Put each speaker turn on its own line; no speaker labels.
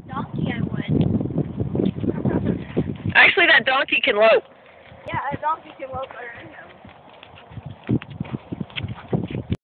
Donkey, I would.
Actually, that donkey can lope.
Yeah, a donkey can lope better than him.